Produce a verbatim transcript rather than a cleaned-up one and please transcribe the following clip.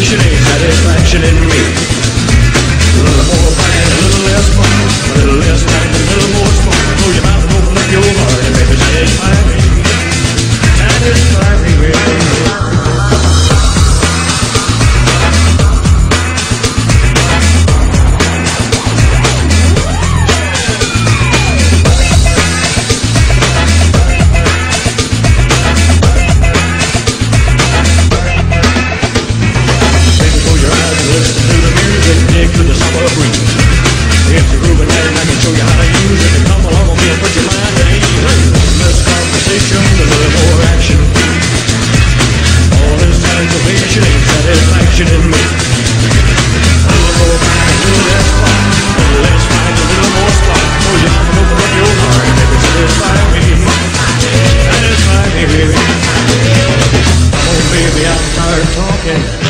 motivation ain't satisfaction in me. A little more fight, a little less fun, a little less fight, a little more smoke. Close your mouth and open up your heart, and baby, satisfy me, satisfy me, baby. In me. A little more fight, a little less fun, a little less fight, a little more spark. Close your mouth and open up your heart, baby, satisfy me, satisfy me, baby. Come on, baby, I'm tired of talking.